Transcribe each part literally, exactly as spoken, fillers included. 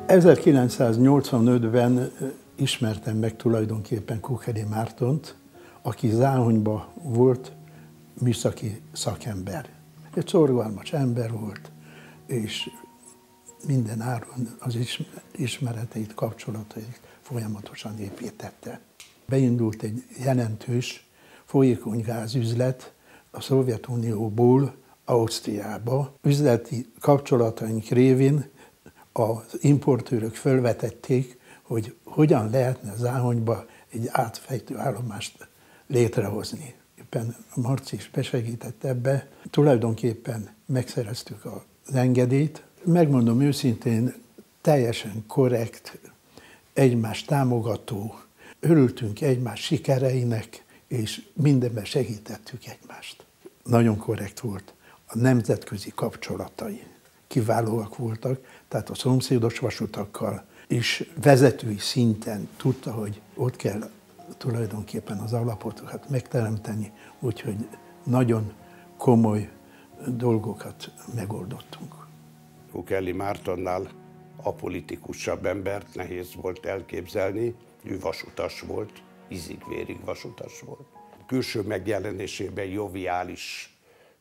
ezerkilencszáznyolcvanötben ismertem meg tulajdonképpen Kukeli Mártont, aki Záhonyban volt műszaki szakember. Egy szorgalmas ember volt, és minden áron az ismereteit, kapcsolatait folyamatosan építette. Beindult egy jelentős folyékony gázüzlet a Szovjetunióból Ausztriába. Üzleti kapcsolataink révén az importőrök felvetették, hogy hogyan lehetne Záhonyba egy átfejtő állomást létrehozni. Éppen Marci is besegített ebbe. Tulajdonképpen megszereztük az engedélyt. Megmondom őszintén, teljesen korrekt, egymást támogató, örültünk egymás sikereinek, és mindenben segítettük egymást. Nagyon korrekt volt. A nemzetközi kapcsolatai kiválóak voltak, tehát a szomszédos vasutakkal is vezetői szinten tudta, hogy ott kell tulajdonképpen az alapotokat megteremteni, úgyhogy nagyon komoly dolgokat megoldottunk. Kukeli Mártonnál apolitikusabb embert nehéz volt elképzelni, ő vasutas volt, ízig-vérig vasutas volt. Külső megjelenésében joviális,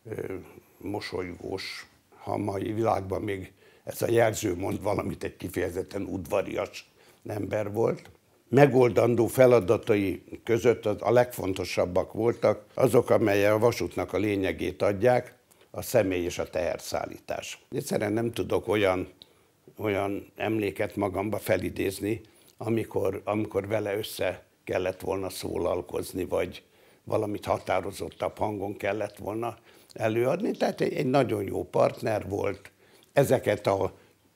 mosolygós, ha a mai világban még ez a jelző mond valamit, egy kifejezetten udvarias ember volt. Megoldandó feladatai között a legfontosabbak voltak azok, amelyek a vasútnak a lényegét adják, a személy és a teherszállítás. Egyszerűen nem tudok olyan, olyan emléket magamba felidézni, amikor, amikor vele össze kellett volna szólalkozni, vagy valamit határozottabb hangon kellett volna előadni. Tehát egy, egy nagyon jó partner volt. Ezeket a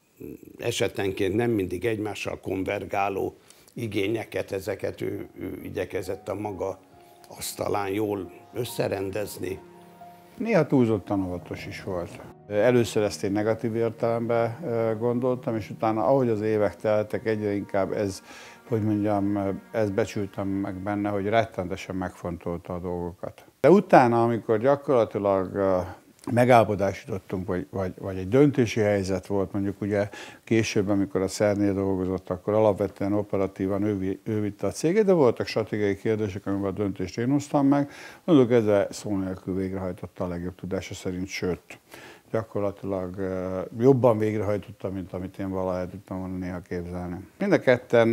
esetenként nem mindig egymással konvergáló igényeket, ezeket ő, ő igyekezett a maga asztalán jól összerendezni. Néha túlzottan óvatos is volt. Először ezt én negatív értelemben gondoltam, és utána, ahogy az évek teltek, egyre inkább ez, hogy mondjam, ezt becsültem meg benne, hogy rettenetesen megfontolta a dolgokat. De utána, amikor gyakorlatilag megállapodást jutottunk, vagy, vagy, vagy egy döntési helyzet volt, mondjuk ugye később, amikor a szernél dolgozott, akkor alapvetően operatívan ő, ő vitte a céget, de voltak stratégiai kérdések, amiben a döntést én hoztam meg. Mondjuk ezzel szó nélkül végrehajtotta a legjobb tudása szerint, sőt, gyakorlatilag jobban végrehajtotta, mint amit én valaha el tudtam volna néha képzelni. Mind a ketten,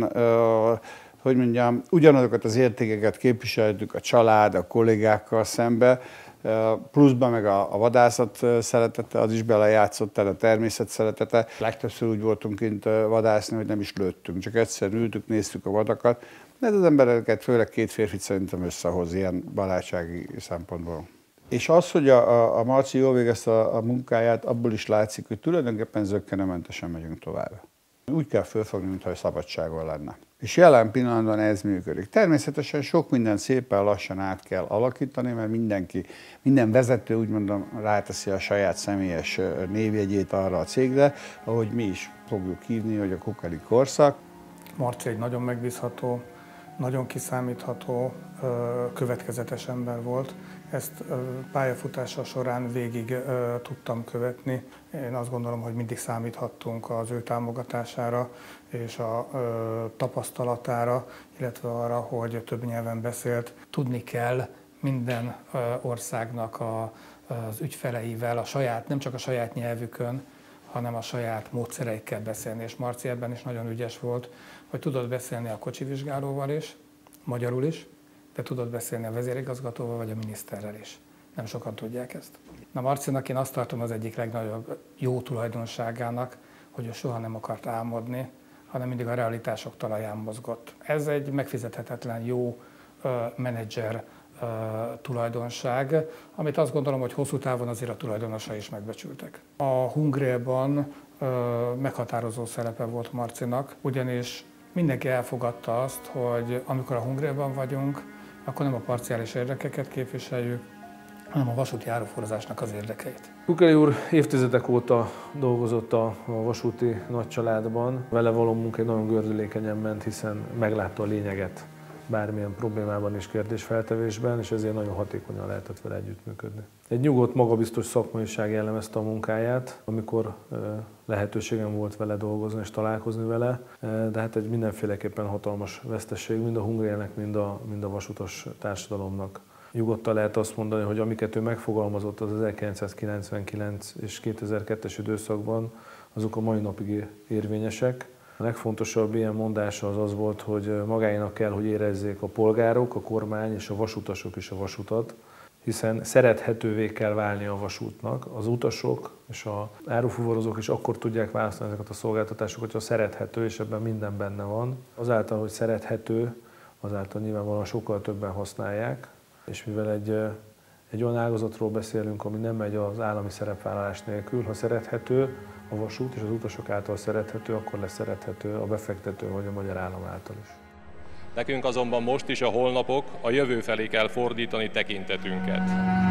hogy mondjam, ugyanazokat az értékeket képviseltük a család, a kollégákkal szembe, pluszban meg a, a vadászat szeretete, az is belejátszott, tehát a természet szeretete. Legtöbbször úgy voltunk kint vadászni, hogy nem is lőttünk, csak egyszer ültük, néztük a vadakat. De ez az embereket, főleg két férfit szerintem összehoz ilyen barátsági szempontból. És az, hogy a, a, a Marci jól végezte a, a munkáját, abból is látszik, hogy tulajdonképpen zökkenőmentesen megyünk tovább. Úgy kell fölfogni, mintha szabadságon lenne. És jelen pillanatban ez működik. Természetesen sok minden szépen lassan át kell alakítani, mert mindenki, minden vezető, úgy mondom, ráteszi a saját személyes névjegyét arra a cégre, ahogy mi is fogjuk hívni, hogy a Kukeli korszak. Marci egy nagyon megbízható, nagyon kiszámítható, következetes ember volt. Ezt pályafutása során végig tudtam követni. Én azt gondolom, hogy mindig számíthattunk az ő támogatására és a tapasztalatára, illetve arra, hogy több nyelven beszélt. Tudni kell minden országnak az ügyfeleivel, a saját, nem csak a saját nyelvükön, hanem a saját módszereikkel beszélni. És Marci ebben is nagyon ügyes volt, hogy tudott beszélni a kocsivizsgálóval is, magyarul is, de tudott beszélni a vezérigazgatóval vagy a miniszterrel is. Nem sokan tudják ezt. Na, Marcinak én azt tartom az egyik legnagyobb jó tulajdonságának, hogy ő soha nem akart álmodni, hanem mindig a realitások talaján mozgott. Ez egy megfizethetetlen jó uh, menedzser uh, tulajdonság, amit azt gondolom, hogy hosszú távon azért a tulajdonosai is megbecsültek. A Hungréban uh, meghatározó szerepe volt Marcinak, ugyanis mindenki elfogadta azt, hogy amikor a Hungréban vagyunk, akkor nem a parciális érdekeket képviseljük, hanem a vasúti áruforozásnak az érdekeit. Kukeli úr évtizedek óta dolgozott a vasúti nagycsaládban. Vele való munka nagyon gördülékenyen ment, hiszen meglátta a lényeget bármilyen problémában és kérdésfeltevésben, és ezért nagyon hatékonyan lehetett vele együttműködni. Egy nyugodt, magabiztos szakmaiság jellemezte a munkáját, amikor lehetőségem volt vele dolgozni és találkozni vele, de hát egy mindenféleképpen hatalmas veszteség mind a Hungrélnek, mind a, mind a vasutas társadalomnak. Nyugodtan lehet azt mondani, hogy amiket ő megfogalmazott az ezerkilencszázkilencvenkilenc és kétezer-kettes időszakban, azok a mai napig érvényesek. A legfontosabb ilyen mondása az az volt, hogy magáénak kell, hogy érezzék a polgárok, a kormány és a vasutasok is a vasutat, hiszen szerethetővé kell válni a vasútnak. Az utasok és az árufuvarozók is akkor tudják választani ezeket a szolgáltatásokat, hogyha szerethető, és ebben minden benne van. Azáltal, hogy szerethető, azáltal nyilvánvalóan sokkal többen használják, és mivel egy, egy olyan ágazatról beszélünk, ami nem megy az állami szerepvállalás nélkül, ha szerethető a vasút és az utasok által szerethető, akkor lesz szerethető a befektető vagy a magyar állam által is. Nekünk azonban most is a holnapok, a jövő felé kell fordítani tekintetünket.